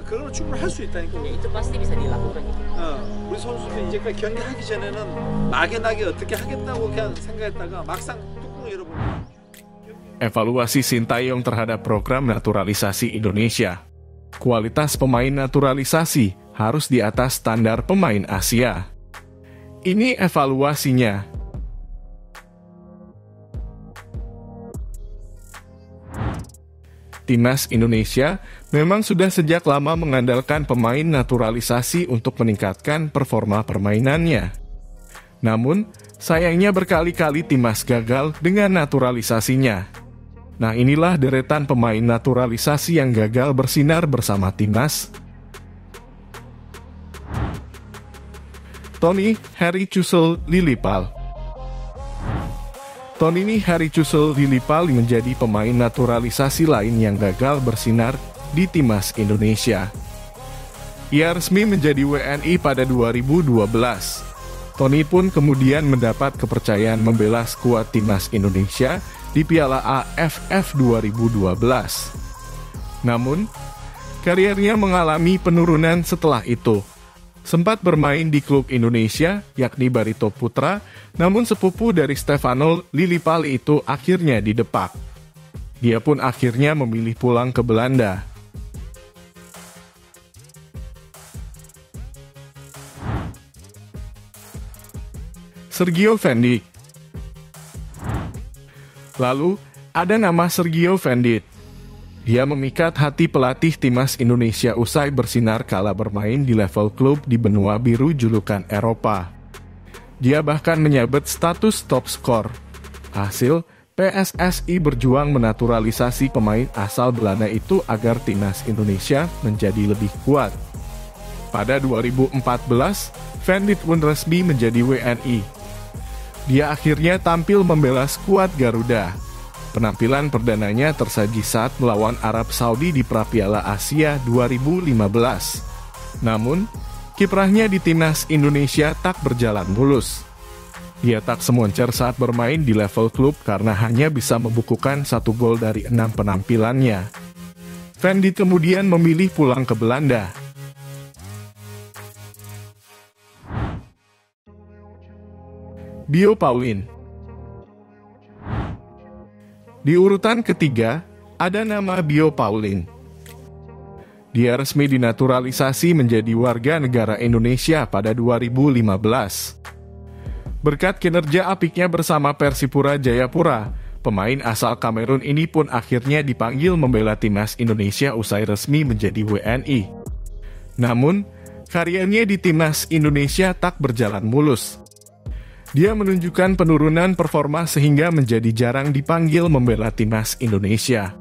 그거는 충분히 할 수 있다니까. itu pasti bisa dilakukan gitu. 우리 선수도 이제까지 경기하기 전에는 막연하게 어떻게 하겠다고 그냥 생각했다가 막상 뚜껑을 열어보면. Evaluasi Sintayong terhadap program naturalisasi Indonesia. Kualitas pemain naturalisasi harus di atas standar pemain Asia. Ini evaluasinya. Timnas Indonesia memang sudah sejak lama mengandalkan pemain naturalisasi untuk meningkatkan performa permainannya. Namun, sayangnya berkali-kali timnas gagal dengan naturalisasinya. Nah, inilah deretan pemain naturalisasi yang gagal bersinar bersama timnas. Tony Harry Chuzel Lilipal. Tony Harry Chuzel Lilipal menjadi pemain naturalisasi lain yang gagal bersinar di timnas Indonesia. Ia resmi menjadi WNI pada 2012. Tony pun kemudian mendapat kepercayaan membela skuad timnas Indonesia di Piala AFF 2012. Namun, kariernya mengalami penurunan setelah itu. Sempat bermain di klub Indonesia, yakni Barito Putra, namun sepupu dari Stefano Lilipal itu akhirnya didepak. Dia pun akhirnya memilih pulang ke Belanda. Sergio Van Dijk. Lalu, ada nama Sergio Van Dijk. Dia memikat hati pelatih timnas Indonesia usai bersinar kala bermain di level klub di benua biru julukan Eropa. Dia bahkan menyabet status top skor. Hasil, PSSI berjuang menaturalisasi pemain asal Belanda itu agar timnas Indonesia menjadi lebih kuat. Pada 2014, Van Dijk pun resmi menjadi WNI. Dia akhirnya tampil membela skuad Garuda. Penampilan perdananya tersaji saat melawan Arab Saudi di Prapiala Asia 2015. Namun, kiprahnya di timnas Indonesia tak berjalan mulus. Dia tak semoncer saat bermain di level klub karena hanya bisa membukukan 1 gol dari 6 penampilannya. Van Dijk kemudian memilih pulang ke Belanda. Bio Pauline. Di urutan ketiga, ada nama Bio Pauline. Dia resmi dinaturalisasi menjadi warga negara Indonesia pada 2015. Berkat kinerja apiknya bersama Persipura Jayapura, pemain asal Kamerun ini pun akhirnya dipanggil membela timnas Indonesia usai resmi menjadi WNI. Namun, karirnya di timnas Indonesia tak berjalan mulus. Dia menunjukkan penurunan performa sehingga menjadi jarang dipanggil membela timnas Indonesia.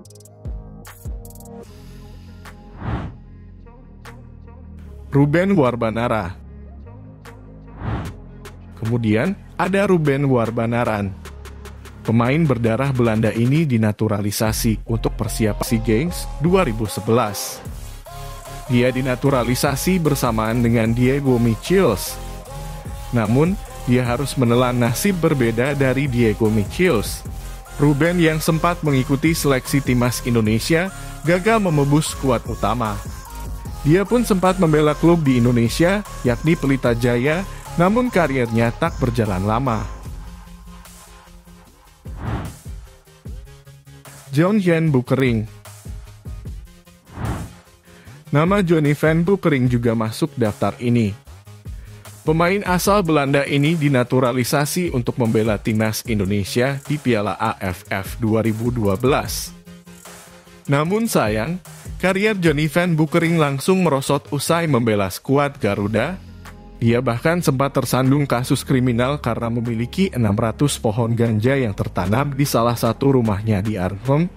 Ruben Warbanara. Kemudian ada Ruben Warbanaran. Pemain berdarah Belanda ini dinaturalisasi untuk persiapan SEA Games 2011. Dia dinaturalisasi bersamaan dengan Diego Michels. Namun, dia harus menelan nasib berbeda dari Diego Michels. Ruben yang sempat mengikuti seleksi timnas Indonesia gagal memebus skuad utama. Dia pun sempat membela klub di Indonesia, yakni Pelita Jaya, namun karirnya tak berjalan lama. John Van Beukering. Nama Johnny Van Beukering juga masuk daftar ini. Pemain asal Belanda ini dinaturalisasi untuk membela timnas Indonesia di Piala AFF 2012. Namun sayang, karier Johnny Van Beukering langsung merosot usai membela skuad Garuda. Dia bahkan sempat tersandung kasus kriminal karena memiliki 600 pohon ganja yang tertanam di salah satu rumahnya di Arnhem.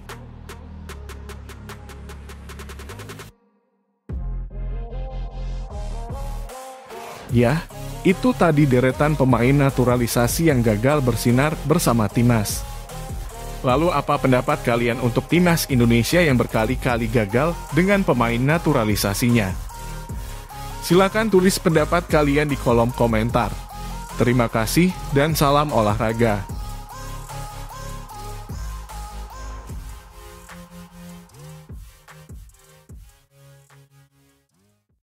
Ya, itu tadi deretan pemain naturalisasi yang gagal bersinar bersama timnas. Lalu apa pendapat kalian untuk timnas Indonesia yang berkali-kali gagal dengan pemain naturalisasinya? Silakan tulis pendapat kalian di kolom komentar. Terima kasih dan salam olahraga.